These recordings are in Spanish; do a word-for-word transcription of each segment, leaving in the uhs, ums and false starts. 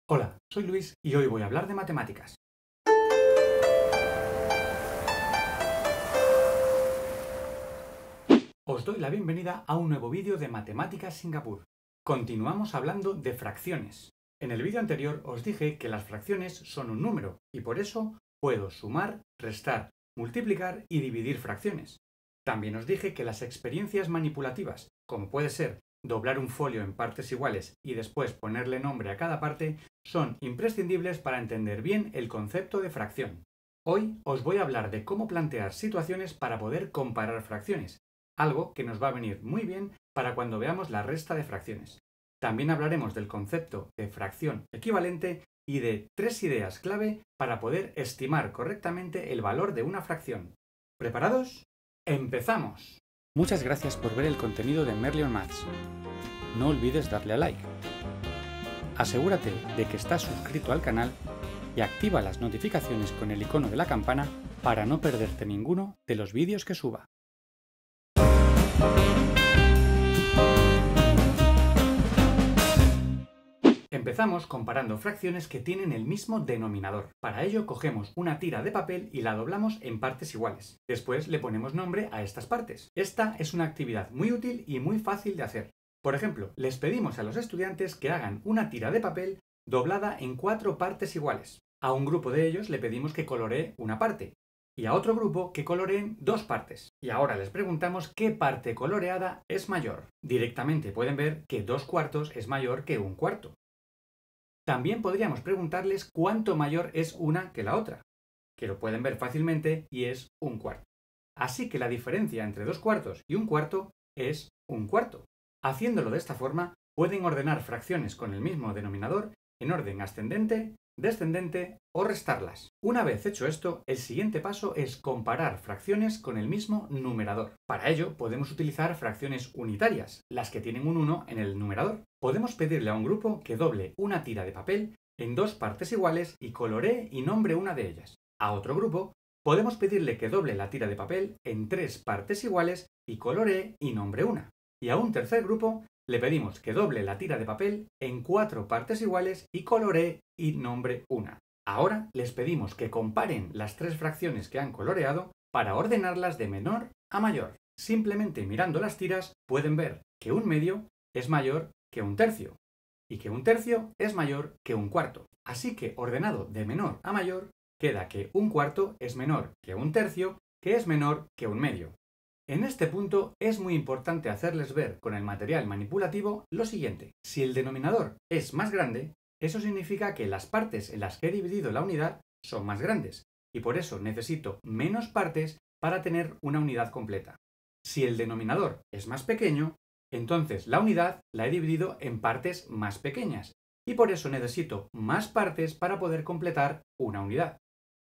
Hola, soy Luis y hoy voy a hablar de matemáticas. Os doy la bienvenida a un nuevo vídeo de Matemáticas Singapur. Continuamos hablando de fracciones. En el vídeo anterior os dije que las fracciones son un número y por eso puedo sumar, restar, multiplicar y dividir fracciones. También os dije que las experiencias manipulativas, como puede ser doblar un folio en partes iguales y después ponerle nombre a cada parte, son imprescindibles para entender bien el concepto de fracción. Hoy os voy a hablar de cómo plantear situaciones para poder comparar fracciones, algo que nos va a venir muy bien para cuando veamos la resta de fracciones. También hablaremos del concepto de fracción equivalente y de tres ideas clave para poder estimar correctamente el valor de una fracción. ¿Preparados? ¡Empezamos! Muchas gracias por ver el contenido de Merlion Maths. No olvides darle a like. Asegúrate de que estás suscrito al canal y activa las notificaciones con el icono de la campana para no perderte ninguno de los vídeos que suba. Empezamos comparando fracciones que tienen el mismo denominador. Para ello cogemos una tira de papel y la doblamos en partes iguales. Después le ponemos nombre a estas partes. Esta es una actividad muy útil y muy fácil de hacer. Por ejemplo, les pedimos a los estudiantes que hagan una tira de papel doblada en cuatro partes iguales. A un grupo de ellos le pedimos que coloree una parte y a otro grupo que coloreen dos partes. Y ahora les preguntamos qué parte coloreada es mayor. Directamente pueden ver que dos cuartos es mayor que un cuarto. También podríamos preguntarles cuánto mayor es una que la otra, que lo pueden ver fácilmente y es un cuarto. Así que la diferencia entre dos cuartos y un cuarto es un cuarto. Haciéndolo de esta forma, pueden ordenar fracciones con el mismo denominador en orden ascendente, descendente o restarlas. Una vez hecho esto, el siguiente paso es comparar fracciones con el mismo numerador. Para ello, podemos utilizar fracciones unitarias, las que tienen un uno en el numerador. Podemos pedirle a un grupo que doble una tira de papel en dos partes iguales y coloree y nombre una de ellas. A otro grupo, podemos pedirle que doble la tira de papel en tres partes iguales y coloree y nombre una. Y a un tercer grupo, le pedimos que doble la tira de papel en cuatro partes iguales y coloree y nombre una. Ahora les pedimos que comparen las tres fracciones que han coloreado para ordenarlas de menor a mayor. Simplemente mirando las tiras pueden ver que un medio es mayor que un tercio y que un tercio es mayor que un cuarto. Así que ordenado de menor a mayor queda que un cuarto es menor que un tercio, que es menor que un medio. En este punto es muy importante hacerles ver con el material manipulativo lo siguiente. Si el denominador es más grande, eso significa que las partes en las que he dividido la unidad son más grandes y por eso necesito menos partes para tener una unidad completa. Si el denominador es más pequeño, entonces la unidad la he dividido en partes más pequeñas y por eso necesito más partes para poder completar una unidad.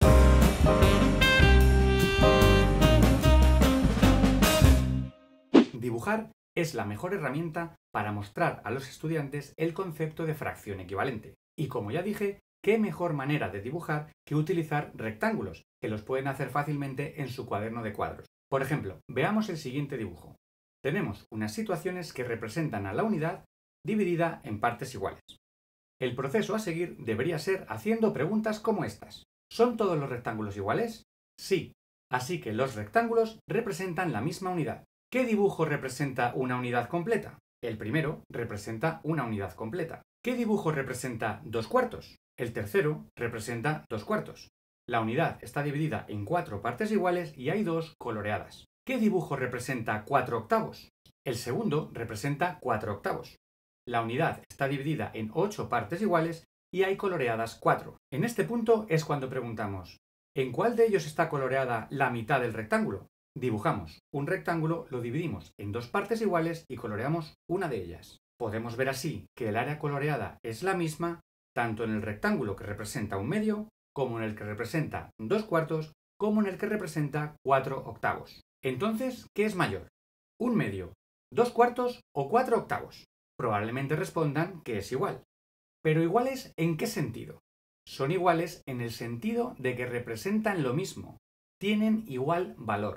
Dibujar es la mejor herramienta para mostrar a los estudiantes el concepto de fracción equivalente. Y como ya dije, qué mejor manera de dibujar que utilizar rectángulos, que los pueden hacer fácilmente en su cuaderno de cuadros. Por ejemplo, veamos el siguiente dibujo. Tenemos unas situaciones que representan a la unidad dividida en partes iguales. El proceso a seguir debería ser haciendo preguntas como estas. ¿Son todos los rectángulos iguales? Sí. Así que los rectángulos representan la misma unidad. ¿Qué dibujo representa una unidad completa? El primero representa una unidad completa. ¿Qué dibujo representa dos cuartos? El tercero representa dos cuartos. La unidad está dividida en cuatro partes iguales y hay dos coloreadas. ¿Qué dibujo representa cuatro octavos? El segundo representa cuatro octavos. La unidad está dividida en ocho partes iguales y hay coloreadas cuatro. En este punto es cuando preguntamos, ¿en cuál de ellos está coloreada la mitad del rectángulo? Dibujamos un rectángulo, lo dividimos en dos partes iguales y coloreamos una de ellas. Podemos ver así que el área coloreada es la misma tanto en el rectángulo que representa un medio, como en el que representa dos cuartos, como en el que representa cuatro octavos. Entonces, ¿qué es mayor? ¿Un medio, dos cuartos o cuatro octavos? Probablemente respondan que es igual. Pero ¿iguales en qué sentido? Son iguales en el sentido de que representan lo mismo, tienen igual valor.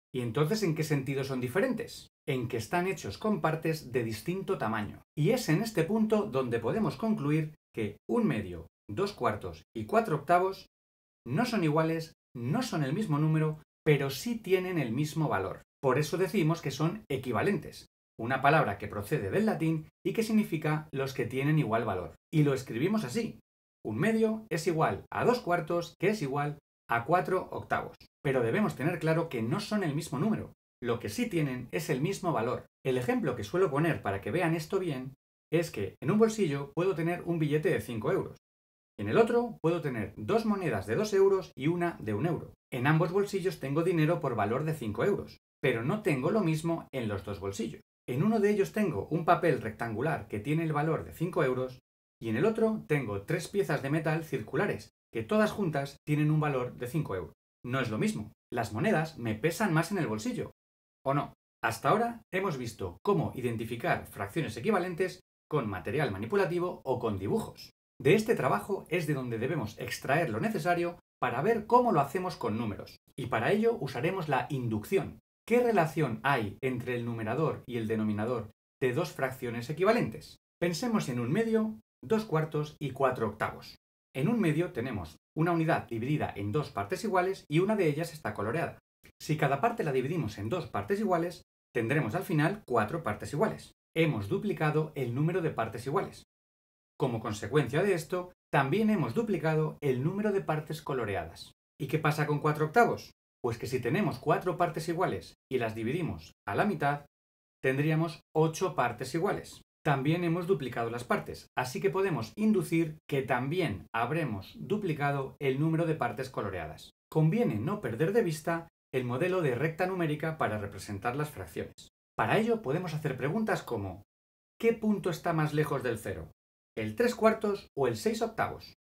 ¿Y entonces en qué sentido son diferentes? En que están hechos con partes de distinto tamaño. Y es en este punto donde podemos concluir que un medio, dos cuartos y cuatro octavos no son iguales, no son el mismo número, pero sí tienen el mismo valor. Por eso decimos que son equivalentes, una palabra que procede del latín y que significa los que tienen igual valor. Y lo escribimos así. Un medio es igual a dos cuartos, que es igual a cuatro octavos. Pero debemos tener claro que no son el mismo número. Lo que sí tienen es el mismo valor. El ejemplo que suelo poner para que vean esto bien es que en un bolsillo puedo tener un billete de cinco euros. En el otro puedo tener dos monedas de dos euros y una de un euro. En ambos bolsillos tengo dinero por valor de cinco euros, pero no tengo lo mismo en los dos bolsillos. En uno de ellos tengo un papel rectangular que tiene el valor de cinco euros y en el otro tengo tres piezas de metal circulares que todas juntas tienen un valor de cinco euros. No es lo mismo. Las monedas me pesan más en el bolsillo. ¿O no? Hasta ahora hemos visto cómo identificar fracciones equivalentes con material manipulativo o con dibujos. De este trabajo es de donde debemos extraer lo necesario para ver cómo lo hacemos con números. Y para ello usaremos la inducción. ¿Qué relación hay entre el numerador y el denominador de dos fracciones equivalentes? Pensemos en un medio, dos cuartos y cuatro octavos. En un medio tenemos una unidad dividida en dos partes iguales y una de ellas está coloreada. Si cada parte la dividimos en dos partes iguales, tendremos al final cuatro partes iguales. Hemos duplicado el número de partes iguales. Como consecuencia de esto, también hemos duplicado el número de partes coloreadas. ¿Y qué pasa con cuatro octavos? Pues que si tenemos cuatro partes iguales y las dividimos a la mitad, tendríamos ocho partes iguales. También hemos duplicado las partes, así que podemos inducir que también habremos duplicado el número de partes coloreadas. Conviene no perder de vista el modelo de recta numérica para representar las fracciones. Para ello podemos hacer preguntas como ¿qué punto está más lejos del cero? ¿El tres cuartos o el seis octavos?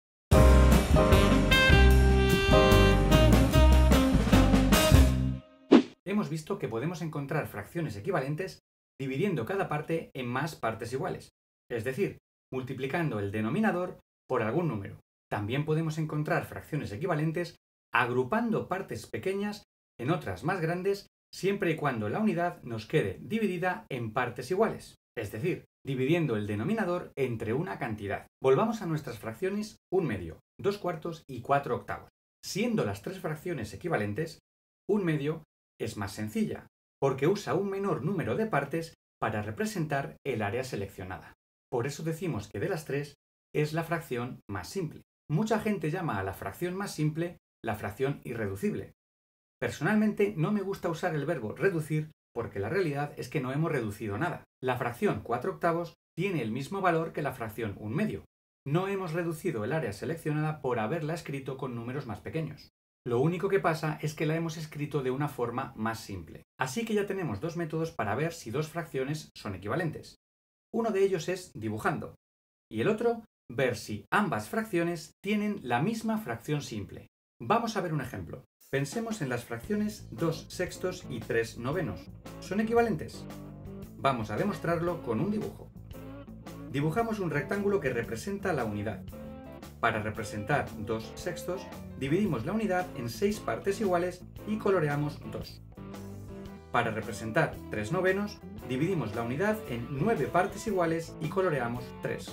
Hemos visto que podemos encontrar fracciones equivalentes dividiendo cada parte en más partes iguales, es decir, multiplicando el denominador por algún número. También podemos encontrar fracciones equivalentes agrupando partes pequeñas en otras más grandes siempre y cuando la unidad nos quede dividida en partes iguales, es decir, dividiendo el denominador entre una cantidad. Volvamos a nuestras fracciones un medio, dos cuartos y cuatro octavos. Siendo las tres fracciones equivalentes, un medio es más sencilla, porque usa un menor número de partes para representar el área seleccionada. Por eso decimos que de las tres es la fracción más simple. Mucha gente llama a la fracción más simple la fracción irreducible. Personalmente no me gusta usar el verbo reducir porque la realidad es que no hemos reducido nada. La fracción cuatro octavos tiene el mismo valor que la fracción un medio. No hemos reducido el área seleccionada por haberla escrito con números más pequeños. Lo único que pasa es que la hemos escrito de una forma más simple. Así que ya tenemos dos métodos para ver si dos fracciones son equivalentes. Uno de ellos es dibujando y el otro ver si ambas fracciones tienen la misma fracción simple. Vamos a ver un ejemplo. Pensemos en las fracciones dos sextos y tres novenos. ¿Son equivalentes? Vamos a demostrarlo con un dibujo. Dibujamos un rectángulo que representa la unidad. Para representar dos sextos, dividimos la unidad en seis partes iguales y coloreamos dos. Para representar tres novenos, dividimos la unidad en nueve partes iguales y coloreamos tres.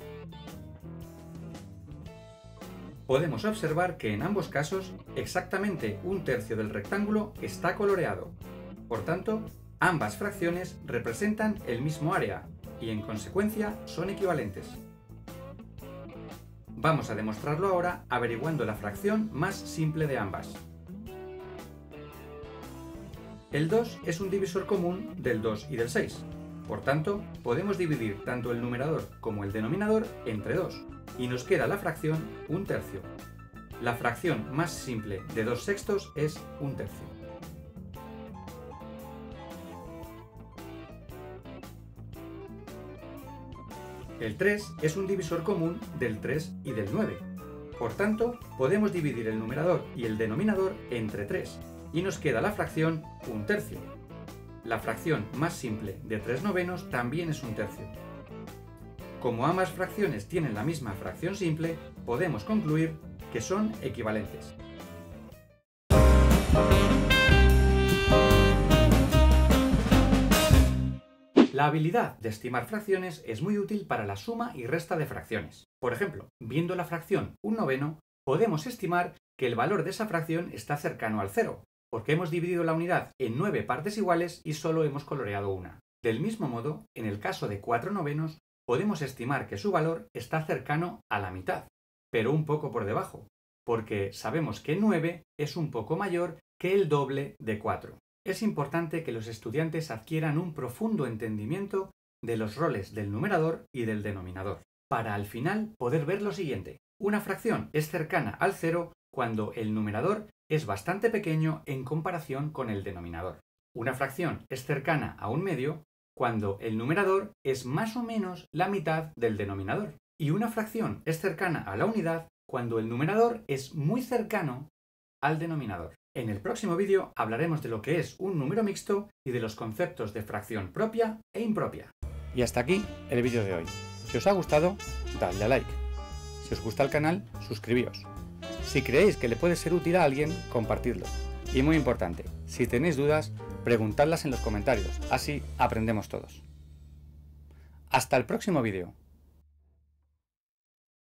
Podemos observar que en ambos casos exactamente un tercio del rectángulo está coloreado. Por tanto, ambas fracciones representan el mismo área y en consecuencia son equivalentes. Vamos a demostrarlo ahora averiguando la fracción más simple de ambas. El dos es un divisor común del dos y del seis. Por tanto, podemos dividir tanto el numerador como el denominador entre dos. Y nos queda la fracción un tercio. La fracción más simple de dos sextos es un tercio. El tres es un divisor común del tres y del nueve. Por tanto, podemos dividir el numerador y el denominador entre tres. Y nos queda la fracción un tercio. La fracción más simple de tres novenos también es un tercio. Como ambas fracciones tienen la misma fracción simple, podemos concluir que son equivalentes. La habilidad de estimar fracciones es muy útil para la suma y resta de fracciones. Por ejemplo, viendo la fracción un noveno, podemos estimar que el valor de esa fracción está cercano al cero, porque hemos dividido la unidad en nueve partes iguales y solo hemos coloreado una. Del mismo modo, en el caso de cuatro novenos, podemos estimar que su valor está cercano a la mitad, pero un poco por debajo, porque sabemos que nueve es un poco mayor que el doble de cuatro. Es importante que los estudiantes adquieran un profundo entendimiento de los roles del numerador y del denominador, para al final poder ver lo siguiente. Una fracción es cercana al cero cuando el numerador es bastante pequeño en comparación con el denominador. Una fracción es cercana a un medio cuando el numerador es más o menos la mitad del denominador. Y una fracción es cercana a la unidad cuando el numerador es muy cercano al denominador. En el próximo vídeo hablaremos de lo que es un número mixto y de los conceptos de fracción propia e impropia. Y hasta aquí el vídeo de hoy. Si os ha gustado, dadle a like. Si os gusta el canal, suscribíos. Si creéis que le puede ser útil a alguien, compartidlo. Y muy importante, si tenéis dudas, preguntadlas en los comentarios, así aprendemos todos. Hasta el próximo vídeo.